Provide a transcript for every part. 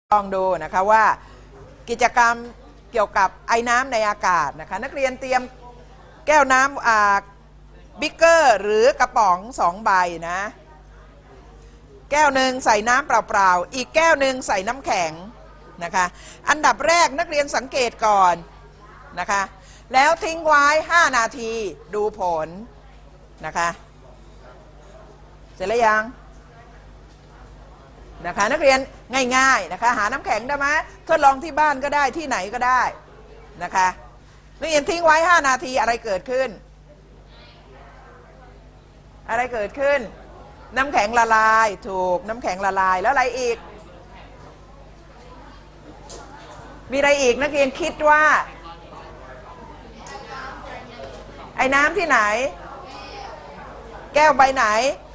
ลองดูนะคะว่ากิจกรรมเกี่ยวกับไอ้น้ำในอากาศนะคะนักเรียนเตรียมแก้วน้ำบิ๊กเกอร์หรือกระป๋อง2ใบนะแก้วหนึ่งใส่น้ำเปล่าๆอีกแก้วหนึ่งใส่น้ำแข็งนะคะอันดับแรกนักเรียนสังเกตก่อนนะคะแล้วทิ้งไว้5นาทีดูผลนะคะเสร็จแล้วยังนะคะนักเรียนง่ายๆนะคะหาน้ำแข็งได้ไหมทดลองที่บ้านก็ได้ที่ไหนก็ได้นะคะนักเรียนทิ้งไว้5นาทีอะไรเกิดขึ้นอะไรเกิดขึ้นน้ำแข็งละลายถูกน้ำแข็งละลายแล้วอะไรอีกมีอะไรอีกนักเรียนคิดว่าไอ้น้ำที่ไหนแก้วใบไหน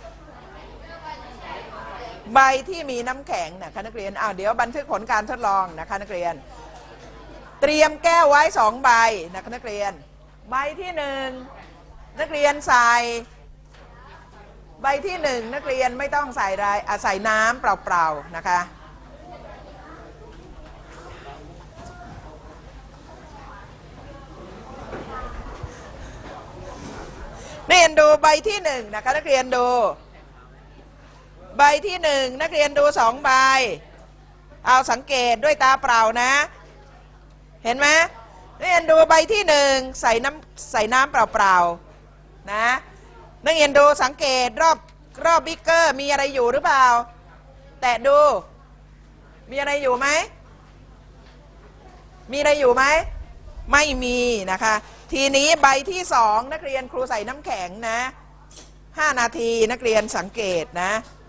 ใบที่มีน้ำแข็งนะคะนักเรียนเดี๋ยวบันทึกผลการทดลองนะคะนักเรียนเตรียมแก้วไว้2ใบนะคะนักเรียนใบที่1นักเรียนใส่ใบที่1นักเรียนไม่ต้องใส่อะไรใส่น้ำเปล่าๆนะคะนักเรียนดูใบที่1นะคะนักเรียนดูใบที่1นักเรียนดู2ใบเอาสังเกตด้วยตาเปล่านะเห็นไหมนักเรียนดูใบที่1ใส่น้ำเปล่าๆนะนักเรียนดูสังเกตรอบบิ๊กเกอร์มีอะไรอยู่หรือเปล่าแตะดูมีอะไรอยู่ไหมมีอะไรอยู่ไหมไม่มีนะคะทีนี้ใบที่2นักเรียนครูใส่น้ำแข็งนะ5นาทีนักเรียนสังเกตนะ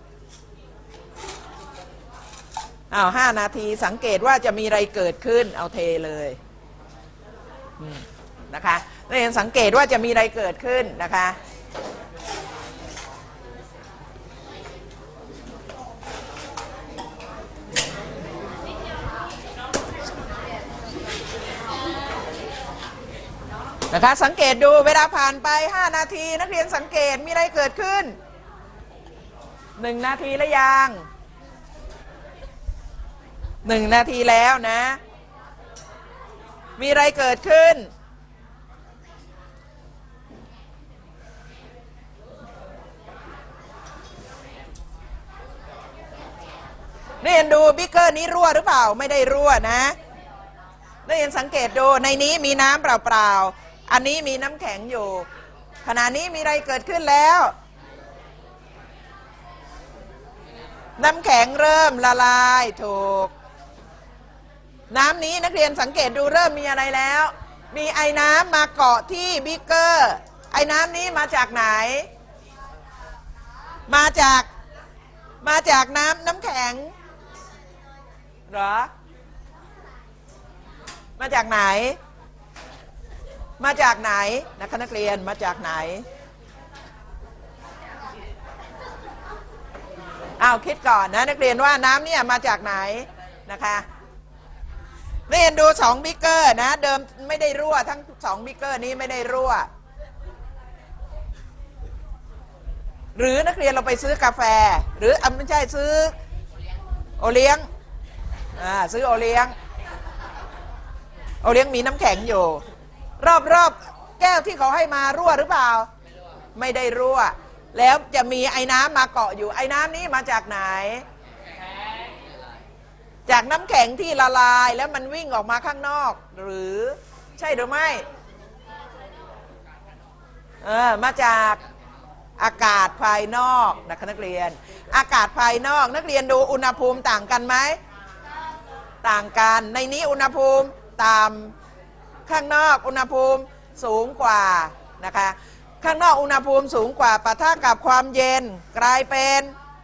5นาทีสังเกตว่าจะมีอะไรเกิดขึ้นเอาเทเลยนะคะนักเรียนสังเกตว่าจะมีอะไรเกิดขึ้นนะคะสังเกตดูเวลาผ่านไป5นาทีนักเรียนสังเกตมีอะไรเกิดขึ้น1นาทีแล้วยัง1นาทีแล้วนะมีอะไรเกิดขึ้นนักเรียนดูบิ๊กเกอร์นี้รั่วหรือเปล่าไม่ได้รั่วนะนักเรียนสังเกตดูในนี้มีน้ำเปล่าๆอันนี้มีน้ำแข็งอยู่ขณะนี้มีอะไรเกิดขึ้นแล้วน้ำแข็งเริ่มละลายถูกน้ำนี้นักเรียนสังเกตดูเริ่มมีอะไรแล้วมีไอ้น้ำมาเกาะที่บิ๊กเกอร์ไอ้น้ำนี้มาจากไหนมาจากน้ำแข็งเหรอมาจากไหนนะคะนักเรียนมาจากไหนคิดก่อนนะนักเรียนว่าน้ำเนี่ยมาจากไหนนะคะนักเรียนดู2บิ๊กเกอร์นะเดิมไม่ได้รั่วทั้ง2บิ๊กเกอร์นี้ไม่ได้รั่วหรือนักเรียนเราไปซื้อกาแฟหรือไม่ใช่ซื้อโอเลี้ยงซื้อโอเลี้ยงมีน้ำแข็งอยู่รอบแก้วที่เขาให้มารั่วหรือเปล่าไม่ได้รั่วแล้วจะมีไอ้น้ำมาเกาะอยู่ไอ้น้ำนี้มาจากไหนจากน้ำแข็งที่ละลายแล้วมันวิ่งออกมาข้างนอกหรือใช่หรือไม่มาจากอากาศภายนอกนะคะนักเรียนอากาศภายนอกนักเรียนดูอุณหภูมิต่างกันไหมต่างกันในนี้อุณหภูมิต่ำข้างนอกอุณหภูมิสูงกว่านะคะข้างนอกอุณหภูมิสูงกว่าปะทะกับความเย็นกลายเป็น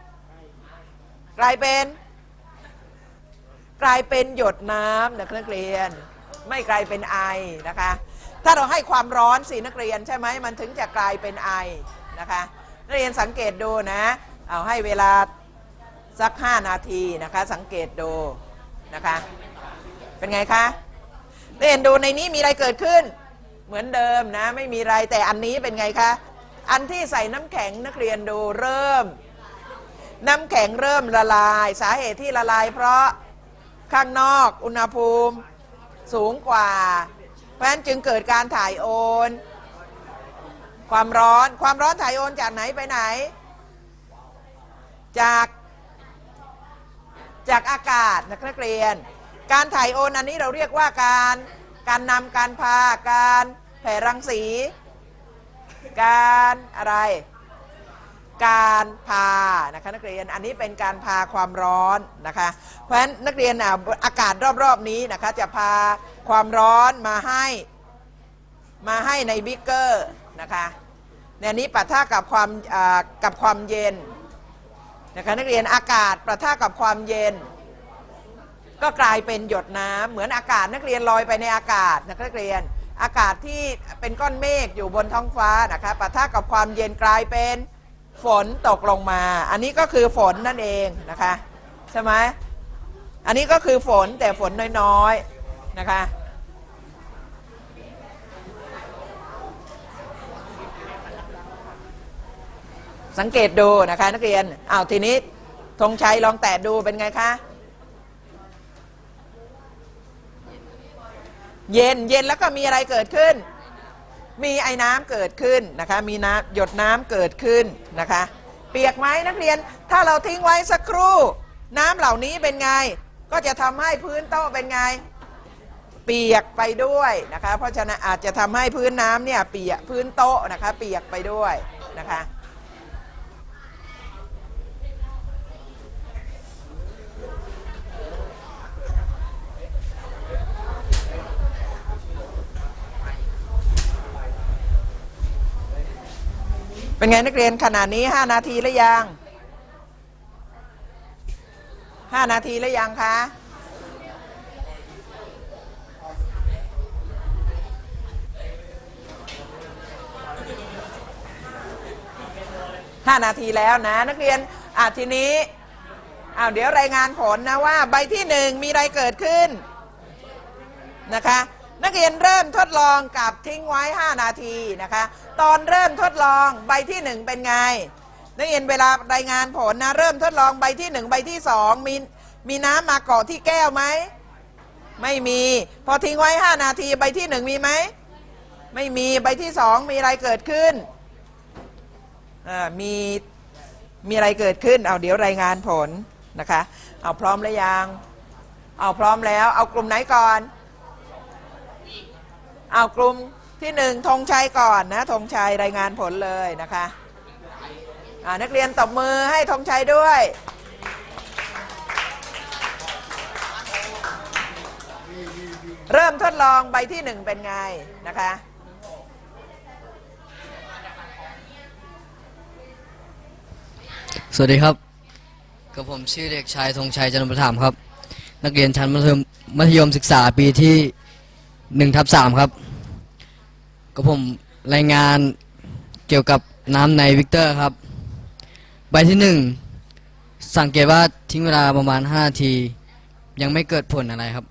หยดน้ำนะคะนักเรียนไม่กลายเป็นไอนะคะถ้าเราให้ความร้อนสินักเรียนใช่ไหมมันถึงจะกลายเป็นไอนะคะนักเรียนสังเกตดูนะเอาให้เวลาสัก5นาทีนะคะสังเกตดูนะคะเป็นไงคะนักเรียนดูในนี้มีอะไรเกิดขึ้นเหมือนเดิมนะไม่มีอะไรแต่อันนี้เป็นไงคะอันที่ใส่น้ำแข็งนักเรียนดูน้ำแข็งเริ่มละลายสาเหตุที่ละลายเพราะข้างนอกอุณหภูมิสูงกว่าเพราะฉะนั้นจึงเกิดการถ่ายโอนความร้อนถ่ายโอนจากไหนไปไหนจากอากาศนักเรียนการถ่ายโอนอันนี้เราเรียกว่าการนำการพาการแผ่รังสีการอะไรการพานะคะนักเรียนอันนี้เป็นการพาความร้อนนะคะเพราะฉะนั้นนักเรียนอากาศรอบๆนี้นะคะจะพาความร้อนมาให้ในบิ๊กเกอร์นะคะในนี้ปะทะกับความเย็นนะคะนักเรียนอากาศปะทะกับความเย็นก็กลายเป็นหยดน้ำเหมือนอากาศนักเรียนลอยไปในอากาศนักเรียนอากาศที่เป็นก้อนเมฆอยู่บนท้องฟ้านะคะปะทะกับความเย็นกลายเป็นฝนตกลงมาอันนี้ก็คือฝนนั่นเองนะคะใช่ไหมอันนี้ก็คือฝนแต่ฝนน้อยๆนะคะสังเกตดูนะคะนักเรียนทีนี้ธงชัยลองแตะดูเป็นไงคะเย็นแล้วก็มีอะไรเกิดขึ้นมีไอ้น้ำเกิดขึ้นนะคะมีน้ำหยดน้ำเกิดขึ้นนะคะเปียกไหมนักเรียนถ้าเราทิ้งไว้สักครู่น้ำเหล่านี้เป็นไงก็จะทำให้พื้นโต๊ะเป็นไงเปียกไปด้วยนะคะเพราะฉะนั้นอาจจะทำให้พื้นน้ำเนี่ยเปียกพื้นโต๊ะนะคะเปียกไปด้วยนะคะเป็นไงนักเรียนขนาดนี้5 นาทีหรือยัง5 นาทีหรือยังคะ5 นาทีแล้วนะนักเรียนทีนี้เดี๋ยวรายงานผลนะว่าใบที่1มีอะไรเกิดขึ้นนะคะนักเรียนเริ่มทดลองกับทิ้งไว้5 นาทีนะคะตอนเริ่มทดลองใบที่1เป็นไงนักเรียนเวลารายงานผลนะเริ่มทดลองใบที่1ใบที่2มีน้ำมาเกาะที่แก้วไหมไม่มีพอทิ้งไว้5 นาทีใบที่1มีไหมไม่มีใบที่2มีอะไรเกิดขึ้นมีอะไรเกิดขึ้นเดี๋ยวรายงานผลนะคะพร้อมหรือยังพร้อมแล้วเอากลุ่มไหนก่อนกลุ่มที่1ธงชัยก่อนนะธงชัยรายงานผลเลยนะคะนักเรียนตบมือให้ธงชัยด้วยเริ่มทดลองใบที่1เป็นไงนะคะสวัสดีครับกับผมชื่อเด็กชายธงชัยจันทประถมครับนักเรียนชั้นมัธยมศึกษาปีที่1/3ครับกับผมรายงานเกี่ยวกับน้ำในวิกเตอร์ครับใบที่1สังเกตว่าทิ้งเวลาประมาณ5 นาทียังไม่เกิดผลอะไรครับ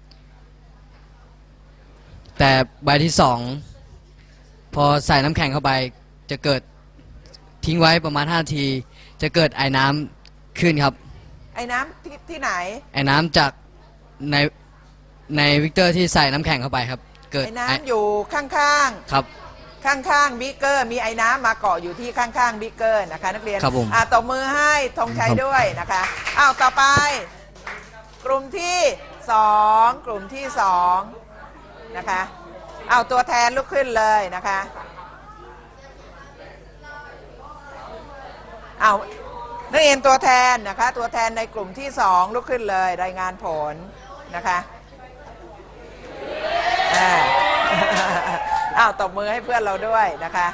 แต่ใบที่2พอใส่น้ำแข็งเข้าไปจะเกิดทิ้งไว้ประมาณ5 นาทีจะเกิดไอน้ำขึ้นครับไอน้ำที่ไหนไอน้ำจากในวิกเตอร์ที่ใส่น้ำแข็งเข้าไปครับเกิดไอน้ำอยู่ข้างๆครับข้างๆบิ๊กเกอร์มีไอ้น้ำมาเกาะอยู่ที่ข้างๆบิ๊กเกอร์นะคะนักเรียนตบมือให้ธงชัยด้วยนะคะต่อไปกลุ่มที่2นะคะตัวแทนลุกขึ้นเลยนะคะนักเรียนตัวแทนนะคะตัวแทนในกลุ่มที่2ลุกขึ้นเลยรายงานผลนะคะตบมือให้เพื่อนเราด้วยนะคะ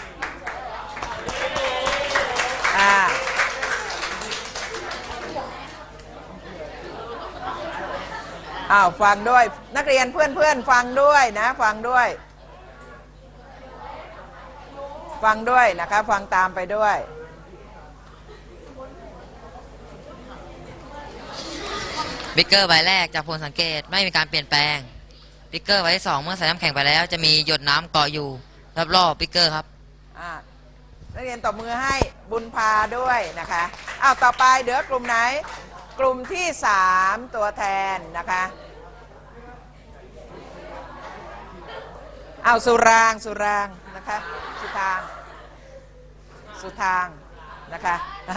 ฟังด้วยนักเรียนเพื่อนฟังด้วยนะฟังด้วยนะคะฟังตามไปด้วยบิ๊กเกอร์ใบแรกจากผลสังเกตไม่มีการเปลี่ยนแปลงบิ๊กเกอร์ใบที่2เมื่อใส่น้ำแข็งไปแล้วจะมีหยดน้ำเกาะอยู่รอบๆบิ๊กเกอร์ครับนักเรียนตบมือให้บุญพาด้วยนะคะต่อไปเดี๋ยวกลุ่มไหนกลุ่มที่3ตัวแทนนะคะเอาสุรางนะคะสุทางนะคะ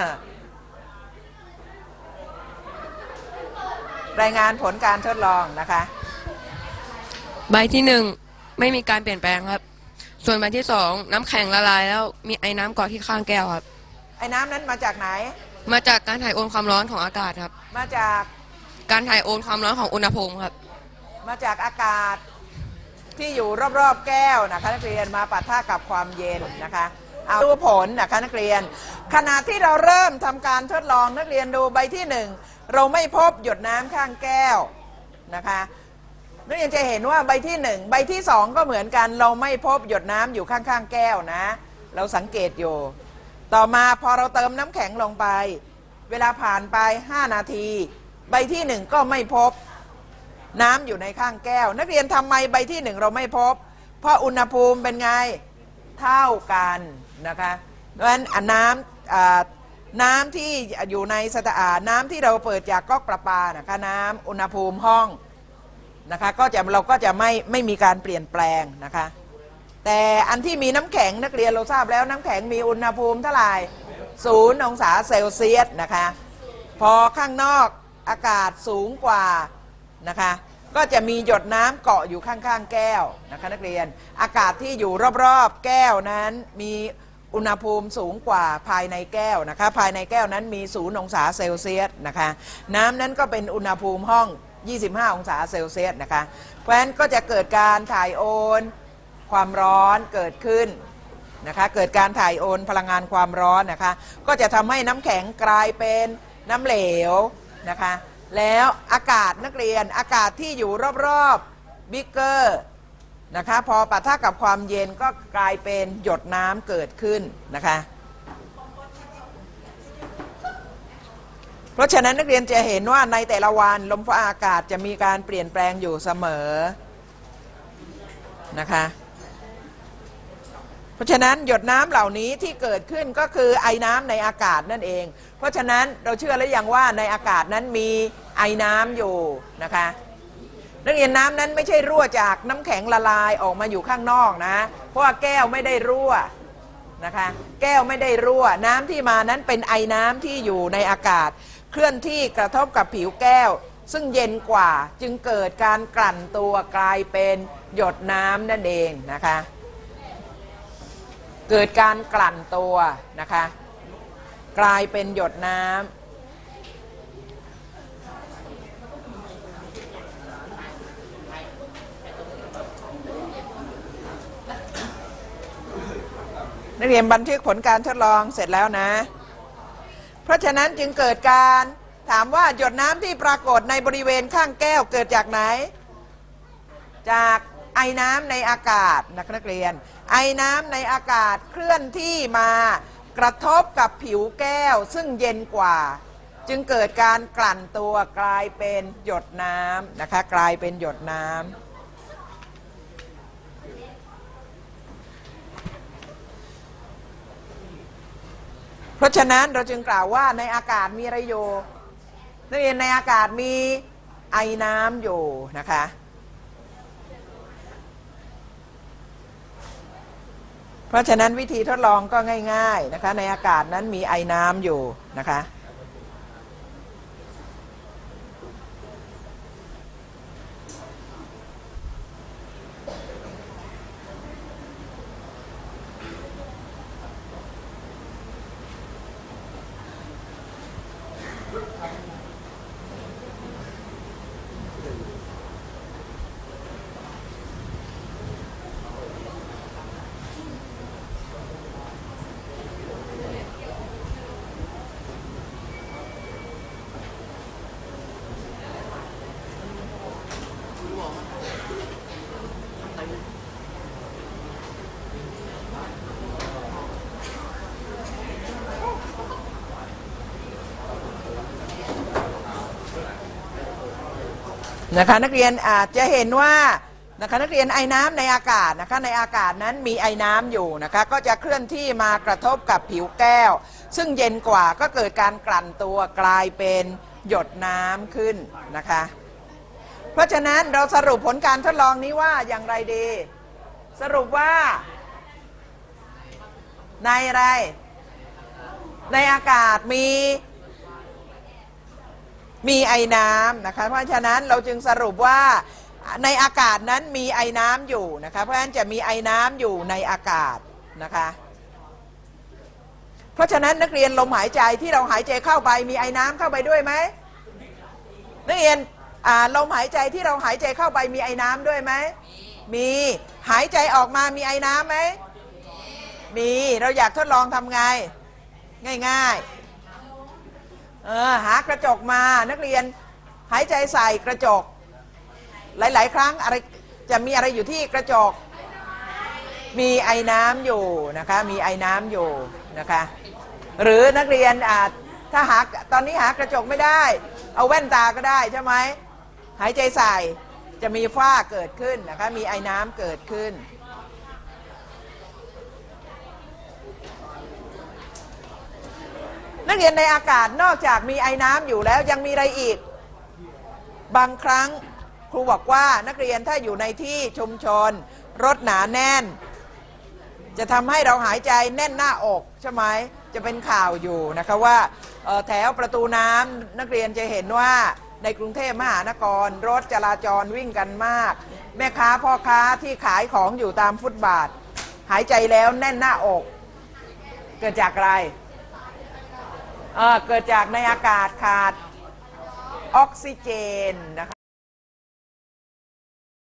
รายงานผลการทดลองนะคะใบที่1ไม่มีการเปลี่ยนแปลงครับส่วนใบที่2น้ำแข็งละลายแล้วมีไอ้น้ำเกาะที่ข้างแก้วครับไอ้น้ำนั้นมาจากไหนมาจากการถ่ายโอนความร้อนของอากาศครับมาจากการถ่ายโอนความร้อนของอุณหภูมิครับมาจากอากาศที่อยู่รอบๆแก้วนะคะนักเรียนมาปะทะกับความเย็นนะคะเอาดูผลนะคะนักเรียนขณะที่เราเริ่มทำการทดลองนักเรียนดูใบที่1เราไม่พบหยดน้ำข้างแก้วนะคะนักเรียนจะเห็นว่าใบที่1ใบที่2ก็เหมือนกันเราไม่พบหยดน้ำอยู่ข้างๆแก้วนะเราสังเกตอยู่ต่อมาพอเราเติมน้ำแข็งลงไปเวลาผ่านไป5นาทีใบที่1ก็ไม่พบน้ำอยู่ในข้างแก้วนักเรียนทำไมใบที่1เราไม่พบเพราะอุณหภูมิเป็นไงเท่ากันนะคะเพราะฉะนั้นน้ำที่อยู่ในน้ำที่เราเปิดจากก๊อกประปานะคะน้ำอุณหภูมิห้องนะคะเราก็จะไม่มีการเปลี่ยนแปลงนะคะแต่อันที่มีน้ำแข็งนักเรียนเราทราบแล้วน้ำแข็งมีอุณหภูมิเท่าไหร่0 องศาเซลเซียสนะคะพอข้างนอกอากาศสูงกว่านะคะก็จะมีหยดน้ำเกาะอยู่ข้างๆแก้วนะคะนักเรียนอากาศที่อยู่รอบๆแก้วนั้นมีอุณหภูมิสูงกว่าภายในแก้วนะคะภายในแก้วนั้นมี0 องศาเซลเซียสนะคะน้ำนั้นก็เป็นอุณหภูมิห้อง25 องศาเซลเซียสนะคะเพราะฉะนั้นก็จะเกิดการถ่ายโอนความร้อนเกิดขึ้นนะคะเกิดการถ่ายโอนพลังงานความร้อนนะคะก็จะทำให้น้ำแข็งกลายเป็นน้ำเหลวนะคะแล้วอากาศนักเรียนอากาศที่อยู่รอบๆบิ๊กเกอร์นะคะพอปะทะกับความเย็นก็กลายเป็นหยดน้ำเกิดขึ้นนะคะเพราะฉะนั้นนักเรียนจะเห็นว่าในแต่ละวันลมฟ้าอากาศจะมีการเปลี่ยนแปลงอยู่เสมอนะคะเพราะฉะนั้นหยดน้ำเหล่านี้ที่เกิดขึ้นก็คือไอน้ำในอากาศนั่นเองเพราะฉะนั้นเราเชื่อหรือยังว่าในอากาศนั้นมีไอน้ำอยู่นะคะนักเรียนน้ำนั้นไม่ใช่รั่วจากน้ำแข็งละลายออกมาอยู่ข้างนอกนะเพราะว่าแก้วไม่ได้รั่วนะคะแก้วไม่ได้รั่วน้ำที่มานั้นเป็นไอน้ำที่อยู่ในอากาศเคลื่อนที่กระทบกับผิวแก้วซึ่งเย็นกว่าจึงเกิดการกลั่นตัวกลายเป็นหยดน้ำนั่นเองนะคะเกิดการกลั่นตัวนะคะกลายเป็นหยดน้ำนักเรียนบันทึกผลการทดลองเสร็จแล้วนะเพราะฉะนั้นจึงเกิดการถามว่าหยดน้ำที่ปรากฏในบริเวณข้างแก้วเกิดจากไหนจากไอน้ำในอากาศนักเรียนไอน้ำในอากาศเคลื่อนที่มากระทบกับผิวแก้วซึ่งเย็นกว่าจึงเกิดการกลั่นตัวกลายเป็นหยดน้ำนะคะกลายเป็นหยดน้ำเพราะฉะนั้นเราจึงกล่าวว่าในอากาศมีอะไรอยู่นักเรียนในอากาศมีไอน้ำอยู่นะคะเพราะฉะนั้นวิธีทดลองก็ง่ายๆนะคะในอากาศนั้นมีไอน้ำอยู่นะคะ นะคะนักเรียนอาจจะเห็นว่านะคะนักเรียนไอน้ำในอากาศนะคะในอากาศนั้นมีไอน้ำอยู่นะคะก็จะเคลื่อนที่มากระทบกับผิวแก้วซึ่งเย็นกว่าก็เกิดการกลั่นตัวกลายเป็นหยดน้ำขึ้นนะคะเพราะฉะนั้นเราสรุปผลการทดลองนี้ว่าอย่างไรดีสรุปว่าในอะไรในอากาศมีไอน้ำนะคะเพราะฉะนั้นเราจึงสรุปว่าในอากาศนั้นมีไอน้ำอยู่นะคะเพราะฉะนั้นจะมีไอน้ำอยู่ในอากาศนะคะเพราะฉะนั้นนักเรียนลมหายใจที่เราหายใจเข้าไปมีไอน้ำเข้าไปด้วยไหมนักเรียนลมหายใจที่เราหายใจเข้าไปมีไอน้ำด้วยไหมมีหายใจออกมามีไอน้ำไหมมีเราอยากทดลองทำไงง่ายๆหากระจกมานักเรียนหายใจใส่กระจกหลายๆครั้งอะไรจะมีอะไรอยู่ที่กระจกมีไอน้ำอยู่นะคะมีไอน้ำอยู่นะคะหรือนักเรียนถ้าตอนนี้หากระจกไม่ได้เอาแว่นตาก็ได้ใช่ไหมหายใจใส่จะมีฝ้าเกิดขึ้นนะคะมีไอน้ำเกิดขึ้นนักเรียนในอากาศนอกจากมีไอน้ำอยู่แล้วยังมีอะไรอีกบางครั้งครูบอกว่านักเรียนถ้าอยู่ในที่ชุมชนรถหนาแน่นจะทำให้เราหายใจแน่นหน้าอกใช่ไหมจะเป็นข่าวอยู่นะคะว่าแถวประตูน้ำนักเรียนจะเห็นว่าในกรุงเทพมหานครรถจราจรวิ่งกันมากแม่ค้าพ่อค้าที่ขายของอยู่ตามฟุตบาทหายใจแล้วแน่นหน้าอกเกิดจากอะไรเกิดจากในอากาศขาดออกซิเจนนะคะ